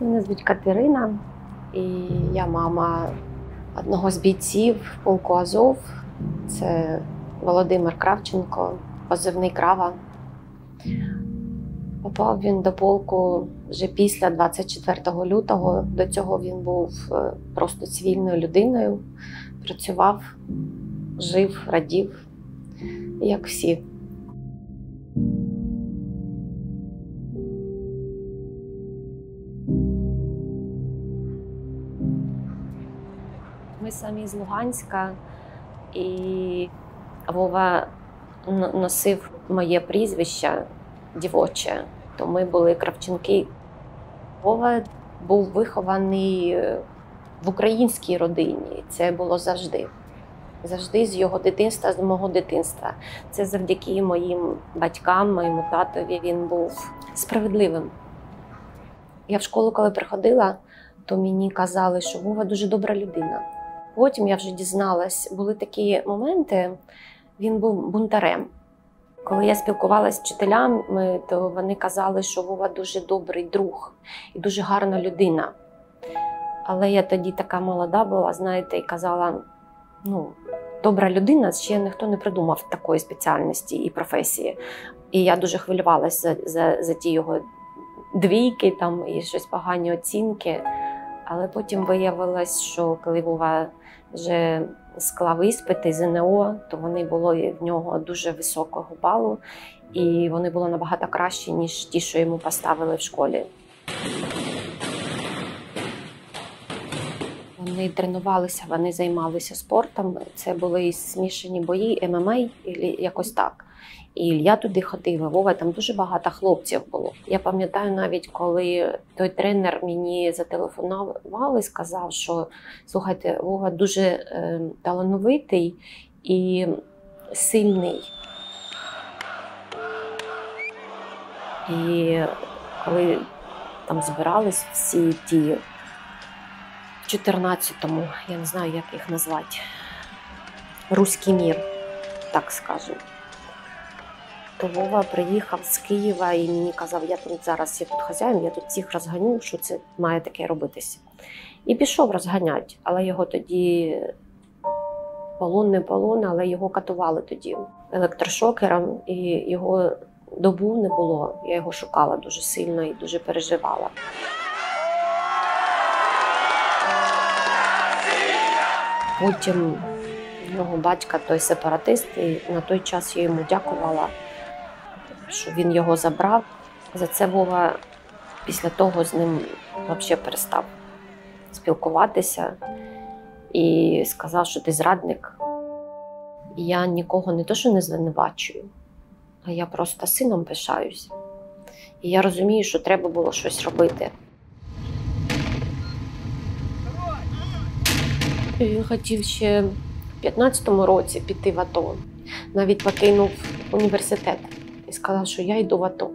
Мене звуть Катерина, і я мама одного з бійців полку Азов. Це Володимир Кравченко, позивний Крава. Попав він до полку вже після 24 лютого. До цього він був просто цивільною людиною. Працював, жив, радів, як всі. Ми самі з Луганська, і Вова носив моє прізвище дівоче, то ми були Кравченки. Вова був вихований в українській родині, це було завжди. Завжди з його дитинства, з мого дитинства. Це завдяки моїм батькам, моєму татові він був справедливим. Я в школу, коли приходила, то мені казали, що Вова дуже добра людина. Потім я вже дізналась, були такі моменти, він був бунтарем. Коли я спілкувалася з вчителями, то вони казали, що Вова дуже добрий друг і дуже гарна людина. Але я тоді така молода була, знаєте, і казала, добра людина, ще ніхто не придумав такої спеціальності і професії. І я дуже хвилювалася за ті його двійки там, і щось погані оцінки. Але потім виявилось, що коли Вова вже склав іспити ЗНО, то вони були в нього дуже високого балу, і вони були набагато кращі, ніж ті, що йому поставили в школі. Вони тренувалися, вони займалися спортом, це були смішані бої, ММА, якось так. І Ілля туди ходив, і Вова, там дуже багато хлопців було. Я пам'ятаю навіть, коли той тренер мені зателефонував і сказав, що, слухайте, Вова дуже талановитий і сильний. І коли там збирались всі ті в 14-му, я не знаю, як їх назвати, Руський мір, так скажу. То Вова приїхав з Києва і мені казав, я тут хазяїн, я тут всіх розганю, що це має таке робитися. І пішов розганяти, але його тоді, не полон, але його катували тоді електрошокером, і його добу не було. Я його шукала дуже сильно і дуже переживала. Потім його батька, той сепаратист, і на той час я йому дякувала, що він його забрав. За це Вова після того з ним взагалі перестав спілкуватися і сказав, що ти зрадник. І я нікого не то, що не звинувачую, а я просто сином пишаюсь. І я розумію, що треба було щось робити. Він хотів ще в 15-му році піти в АТО. Навіть покинув університет і сказав, що я йду в АТО.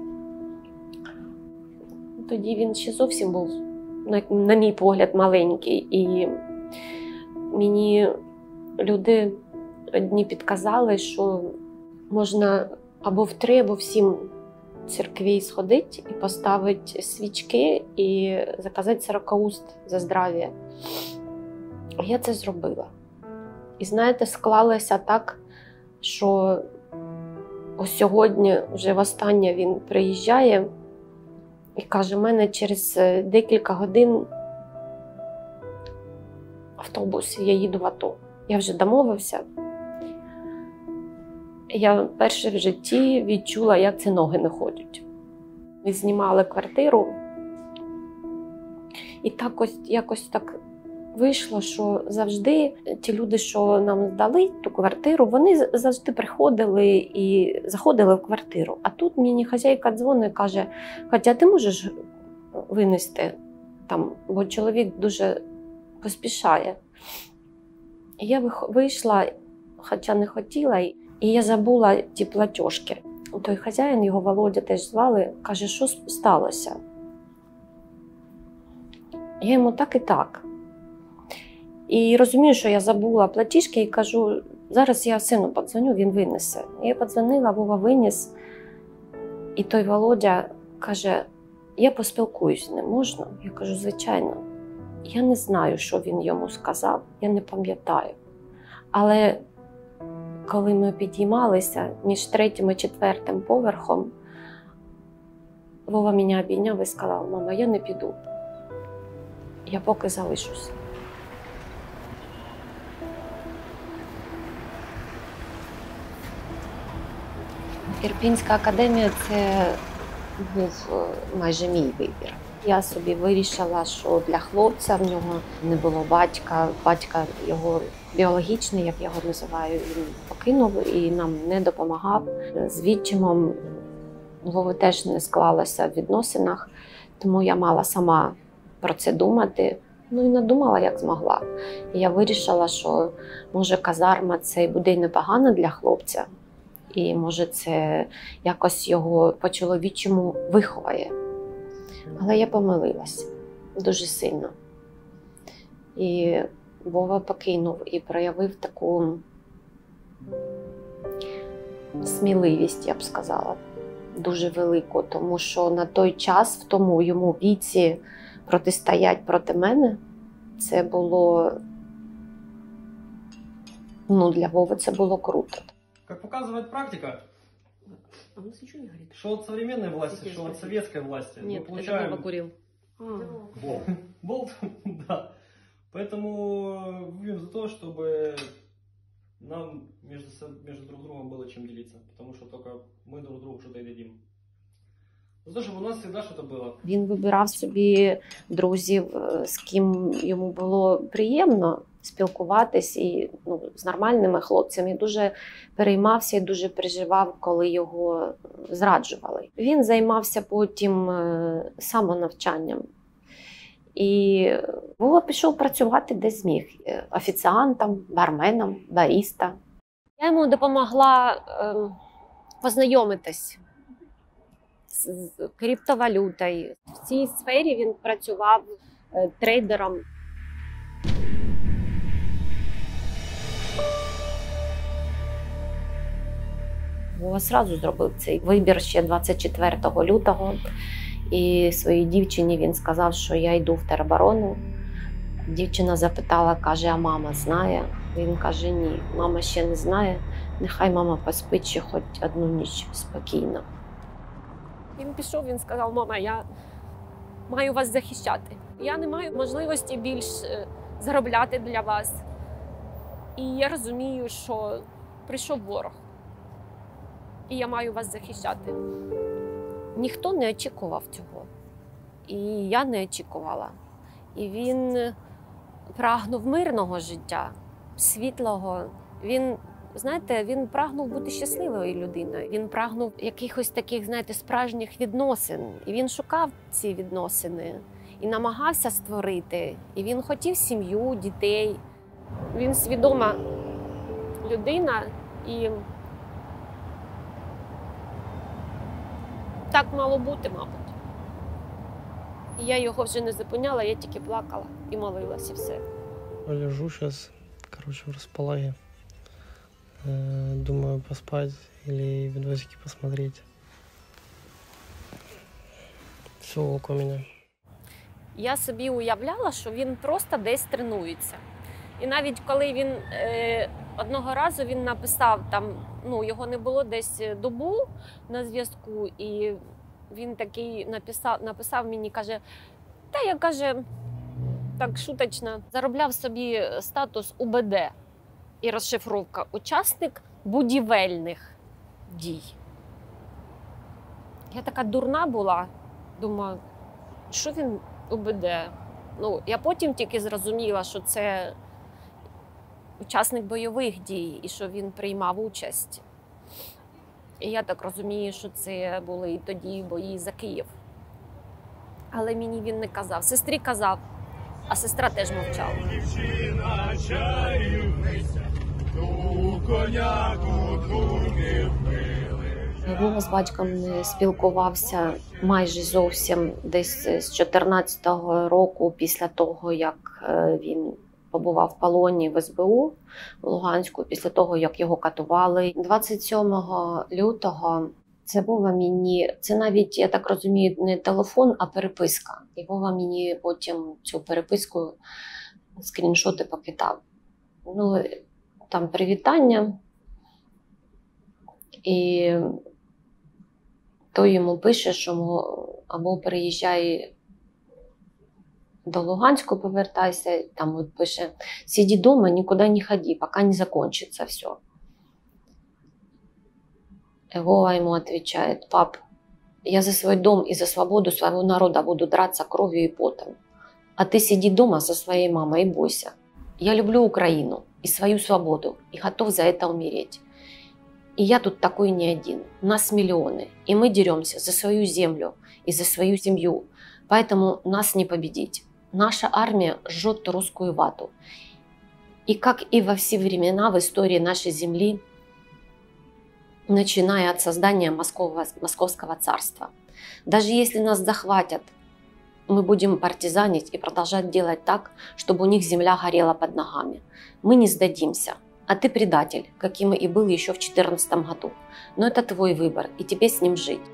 Тоді він ще зовсім був, на мій погляд, маленький. І мені люди одні підказали, що можна або в 3, або в 7 церкві сходити і поставити свічки і заказати 40 уст за здрав'я. Я це зробила. І знаєте, склалося так, що ось сьогодні вже востаннє він приїжджає і каже, у мене через декілька годин автобус, я їду в АТО. Я вже домовився. Я вперше в житті відчула, як це ноги не ходять. Ми знімали квартиру, і так ось, якось так вийшло, що завжди ті люди, що нам здали ту квартиру, вони завжди приходили і заходили в квартиру. А тут мені хазяйка дзвонить і каже, Катя, ти можеш винести там, бо чоловік дуже поспішає. І я вийшла, хоча не хотіла, і я забула ті платіжки. Той хазяїн, його Володя теж звали, каже, що сталося? Я йому так і так. І розумію, що я забула платіжки і кажу, зараз я сину подзвоню, він винесе. Я подзвонила, Вова виніс. І той Володя каже, я поспілкуюсь з ним, можна? Я кажу, звичайно. Я не знаю, що він йому сказав, я не пам'ятаю. Але коли ми підіймалися між 3-м і 4-м поверхом, Вова мене обійняв і сказав: мама, я не піду. Я поки залишуся. Ірпінська академія – це був майже мій вибір. Я собі вирішила, що для хлопця в нього не було батька. Батька його біологічний, як я його називаю, він покинув і нам не допомагав. З відчимом Вови теж не склалося в відносинах, тому я мала сама про це думати. Ну і надумала, як змогла. І я вирішила, що може казарма це і буде й непогано для хлопця. І може це якось його по-чоловічому виховає. Але я помилилась дуже сильно. І Вова покинув і проявив таку сміливість, я б сказала, дуже велику. Тому що на той час, в тому йому віці, протистоять проти мене, це було, для Вови це було круто. Как показывает практика, А у нас ничего не горит? что от современной власти, что от советской власти, мы Нет, получаем... это Вова курил. Болт, да. Поэтому будем за то, чтобы нам между друг другом было чем делиться. Потому что только мы друг другу что-то и дадим. За то, чтобы у нас всегда что-то было. Він вибирав собі друзів, з ким йому було приємно спілкуватись, і з нормальними хлопцями. Дуже переймався і дуже переживав, коли його зраджували. Він займався потім самонавчанням. І Вова пішов працювати де зміг. Офіціантом, барменом, баріста. Я йому допомогла познайомитись з криптовалютою. В цій сфері він працював трейдером. Вова одразу зробив цей вибір ще 24 лютого. І своїй дівчині він сказав, що я йду в тероборону. Дівчина запитала, каже, а мама знає? Він каже, ні, мама ще не знає. Нехай мама поспить ще хоч одну ніч спокійно. Він пішов, він сказав, мама, я маю вас захищати. Я не маю можливості більш заробляти для вас. І я розумію, що прийшов ворог. І я маю вас захищати. Ніхто не очікував цього. І я не очікувала. І він прагнув мирного життя, світлого. Він, він прагнув бути щасливою людиною. Він прагнув якихось таких, справжніх відносин. І він шукав ці відносини. І намагався створити. І він хотів сім'ю, дітей. Він свідома людина. І так мало бути, мабуть. І я його вже не зупиняла, я тільки плакала і молилась, і все. Лежу сейчас, в располаге. Думаю, поспать или видосики посмотреть. Все около меня. Я собі уявляла, що він просто десь тренується. І навіть коли він одного разу він написав, його не було десь добу на зв'язку, і він такий написав мені, каже, так шуточно, заробляв собі статус УБД і розшифровка «Учасник будівельних дій». Я така дурна була, думаю, що він УБД? Я потім тільки зрозуміла, що це учасник бойових дій і що він приймав участь. І я так розумію, що це були і тоді бої за Київ. Але мені він не казав. Сестрі казав, а сестра теж мовчала. Дівчина чарівниця, ту коняку, ту не вбили. Вова з батьком не спілкувався майже зовсім десь з 14-го року, після того, як він побував в полоні в СБУ в Луганську, після того, як його катували. 27 лютого Це Вова мені, це навіть, я так розумію, не телефон, а переписка. І Вова мені потім цю переписку, скріншоти покидав. Ну, там привітання. І той йому пише, що або переїжджай до Луганську, повертайся, там от пише, сиди дома, никуда не ходи, пока не закончится все. Вова ему отвечает, пап, я за свой дом и за свободу своего народа буду драться кровью и потом. А ты сиди дома со своей мамой и бойся. Я люблю Украину и свою свободу, и готов за это умереть. И я тут такой не один, нас миллионы, и мы деремся за свою землю и за свою семью, поэтому нас не победить. Наша армия жжет русскую вату. И как и во все времена в истории нашей земли, начиная от создания Московского царства. Даже если нас захватят, мы будем партизанить и продолжать делать так, чтобы у них земля горела под ногами. Мы не сдадимся. А ты предатель, каким и был еще в 2014 году. Но это твой выбор, и тебе с ним жить.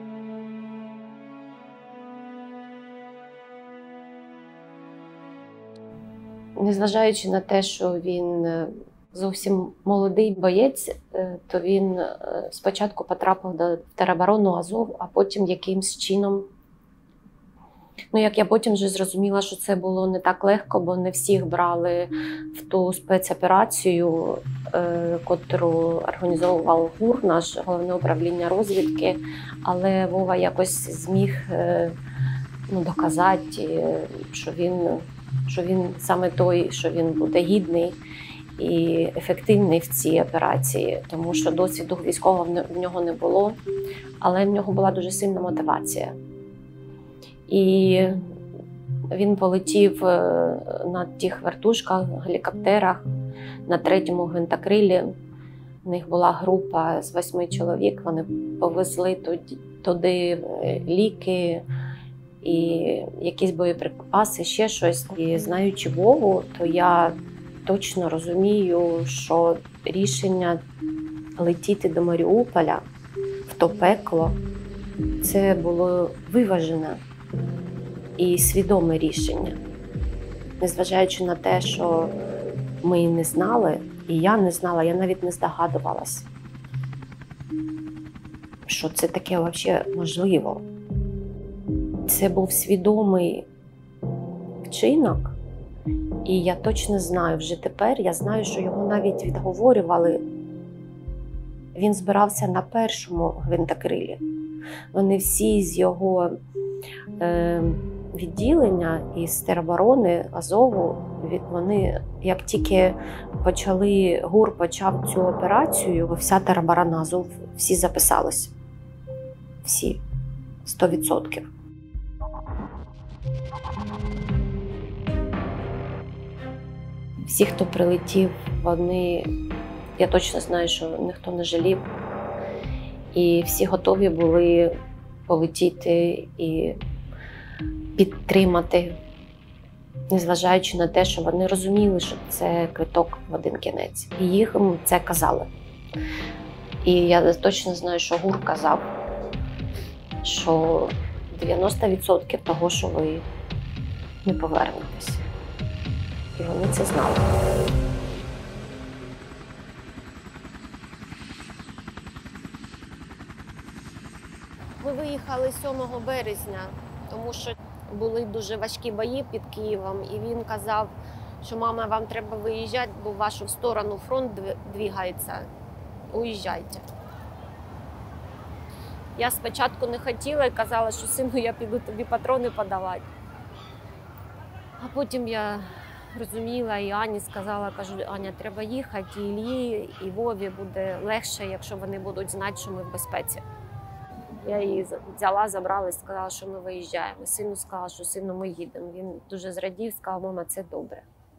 Незважаючи на те, що він зовсім молодий боєць, то він спочатку потрапив до тероборони Азов, а потім якимсь чином, ну як я потім вже зрозуміла, що це було не так легко, бо не всіх брали в ту спецоперацію, котру організовував ГУР, наш головне управління розвідки, але Вова якось зміг доказати, що він саме той, що він буде гідний і ефективний в цій операції, тому що досвіду військового в нього не було, але в нього була дуже сильна мотивація. І він полетів на тих вертушках, гелікоптерах, на 3-му гвинтокрилі. В них була група з 8 чоловік, вони повезли туди ліки, і якісь боєприпаси, ще щось. І знаючи Вову, то я точно розумію, що рішення летіти до Маріуполя в то пекло, це було виважене і свідоме рішення. Незважаючи на те, що ми не знали, і я не знала, я навіть не здогадувалась, що це таке взагалі можливо. Це був свідомий вчинок, і я точно знаю, вже тепер я знаю, що його навіть відговорювали. Він збирався на 1-му гвинтокрилі. Вони всі з його відділення із тероборони Азову, вони, як тільки ГУР почав цю операцію, вся тероборона Азов, всі записались. Всі. 100%. Всі, хто прилетів, я точно знаю, що ніхто не жалів. І всі готові були полетіти і підтримати, незважаючи на те, що вони розуміли, що це квиток в один кінець. І їм це казали. І я точно знаю, що ГУР казав, що 90% того, що ви не повернетесь. І вони це знали. Ми виїхали 7 березня, тому що були дуже важкі бої під Києвом. І він казав, що мама, вам треба виїжджати, бо в вашу сторону фронт двигається. Уїжджайте. Я спочатку не хотіла і казала, що сину, я піду тобі патрони подавати. А потім я розуміла, і Ані сказала, кажу, Аня, треба їхати, і Іллі, і Вові буде легше, якщо вони будуть знати, що ми в безпеці. Я її взяла, забрала і сказала, що ми виїжджаємо. І сину сказала, що сину, ми їдемо. Він дуже зрадів, сказав, мама, це добре.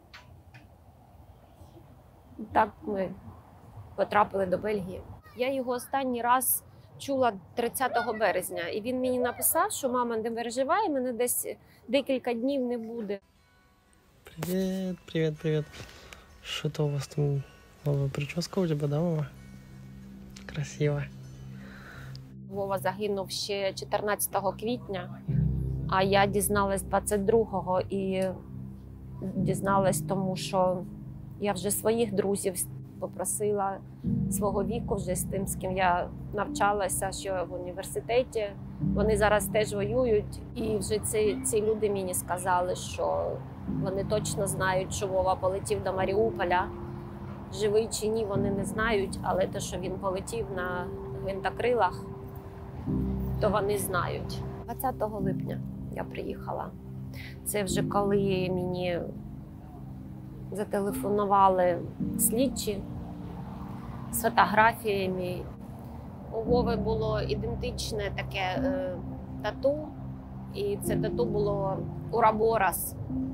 Так ми потрапили до Бельгії. Я його останній раз чула 30 березня. І він мені написав, що мама, не переживай, мене десь декілька днів не буде. Привет, привет, привет. Что-то у вас там новая прическа у тебя, да, мама? Красиво. Вова загинув ще 14 квітня, а я дізналась 22-го і дізналась тому, що я вже своїх друзів попросила свого віку вже з тим, з ким я навчалася, що в університеті. Вони зараз теж воюють. І вже ці люди мені сказали, що вони точно знають, що Вова полетів до Маріуполя. Живий чи ні, вони не знають, але те, що він полетів на гвинтокрилах, то вони знають. 20 липня я приїхала. Це вже коли мені зателефонували слідчі з фотографіями. У Вови було ідентичне таке тату, і це тату було Ураборос.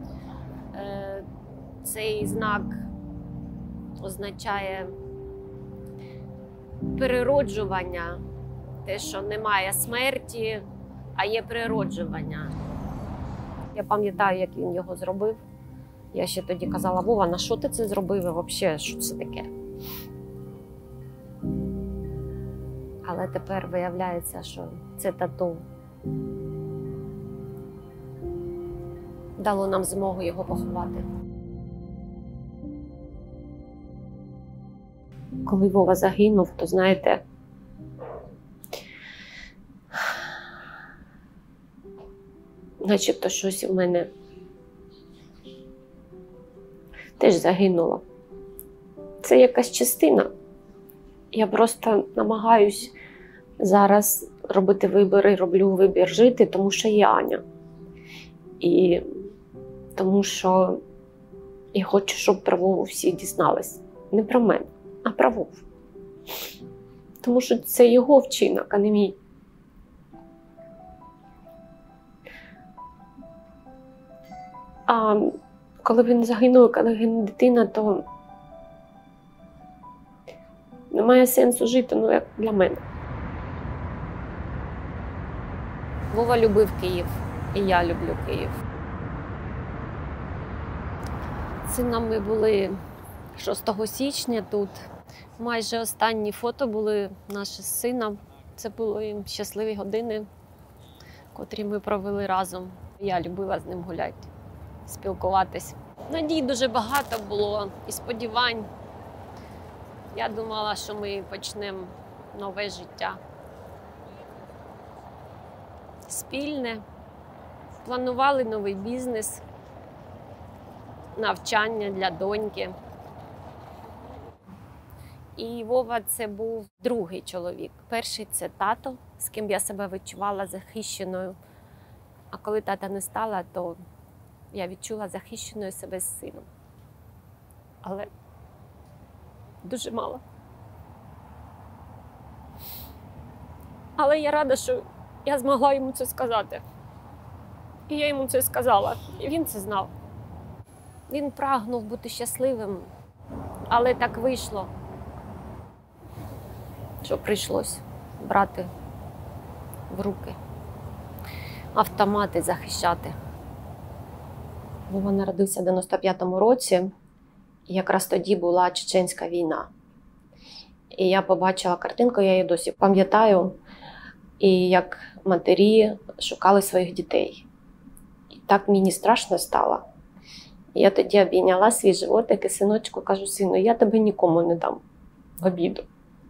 Цей знак означає перероджування, те, що немає смерті, а є природжування. Я пам'ятаю, як він його зробив. Я ще тоді казала: Вова, на що ти це зробив? Взагалі, що це таке? Але тепер виявляється, що це тату дало нам змогу його поховати. Коли Вова загинув, то, знаєте, начебто щось у мене теж загинуло. Це якась частина. Я просто намагаюсь зараз робити вибори, роблю вибір жити, тому що є Аня. І тому що я хочу, щоб про Вову всі дізнались. Не про мене, а про Вову. Тому що це його вчинок, а не мій. А коли він загинув, коли гине дитина, то немає сенсу жити, ну, як для мене. Вова любив Київ, і я люблю Київ. З сином ми були 6 січня тут. Майже останні фото були наші з сином. Це були щасливі години, котрі ми провели разом. Я любила з ним гуляти, спілкуватись. Надій дуже багато було і сподівань. Я думала, що ми почнемо нове життя. Спільне. Планували новий бізнес, навчання для доньки. І Вова – це був другий чоловік. Перший – це тато, з ким я себе відчувала захищеною. А коли тата не стала, то я відчула захищеною себе з сином. Але дуже мало. Але я рада, що я змогла йому це сказати. І я йому це сказала, і він це знав. Він прагнув бути щасливим, але так вийшло, що прийшлось брати в руки автомати, захищати. Вова народився в 95-му році, і якраз тоді була Чеченська війна. І я побачила картинку, я її досі пам'ятаю, і як матері шукали своїх дітей. І так мені страшно стало. І я тоді обійняла свій животик і синочку кажу: сину, я тебе нікому не дам в обіду.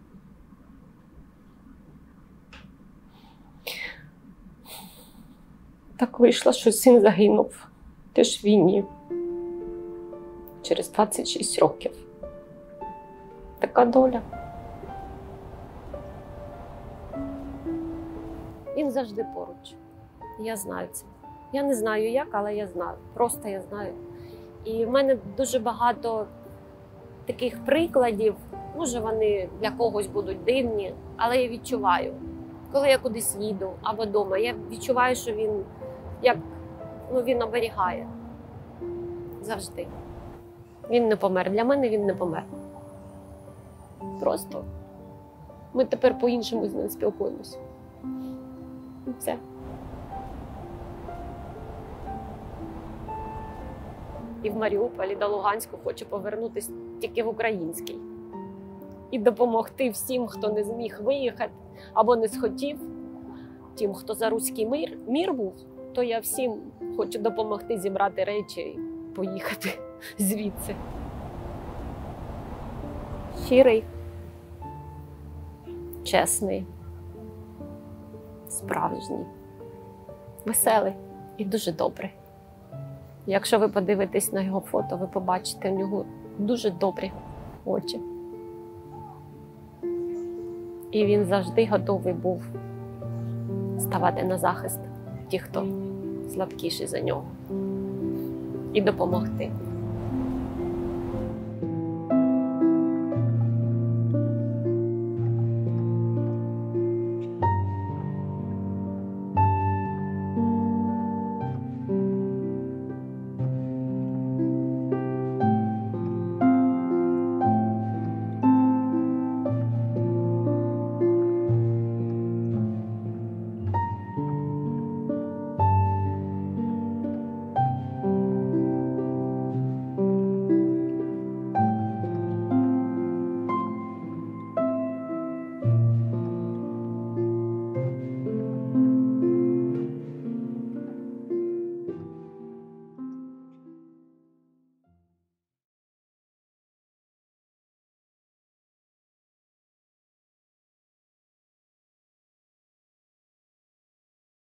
Так вийшло, що син загинув теж в війні через 26 років. Така доля. Він завжди поруч. Я знаю це. Я не знаю як, але я знаю. Просто я знаю. І в мене дуже багато таких прикладів. Може, вони для когось будуть дивні, але я відчуваю. Коли я кудись їду або вдома, я відчуваю, що він, він оберігає. Завжди. Він не помер. Для мене він не помер. Просто ми тепер по-іншому з ним спілкуємося. І все. І в Маріуполь, і до Луганську хочу повернутися тільки в український. І допомогти всім, хто не зміг виїхати, або не схотів. Тим, хто за руський мір був, то я всім хочу допомогти зібрати речі і поїхати звідси. Щирий, чесний, справжній, веселий і дуже добрий. Якщо ви подивитесь на його фото, ви побачите в нього дуже добрі очі. І він завжди готовий був ставати на захист тих, хто слабкіший за нього, і допомогти.